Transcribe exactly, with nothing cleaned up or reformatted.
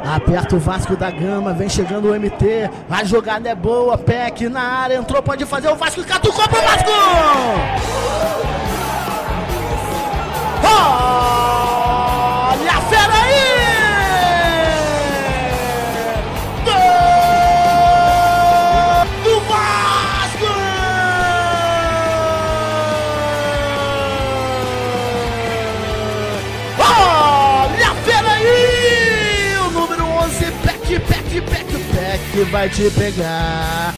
Aperta o Vasco da Gama, vem chegando o M T. A jogada é boa, Peck na área, entrou, pode fazer o Vasco, catucou pro Vasco! Olha a fera aí! Gol do Vasco! Olha a fera aí! O número onze, Peck, Peck, Peck, Peck vai te pegar.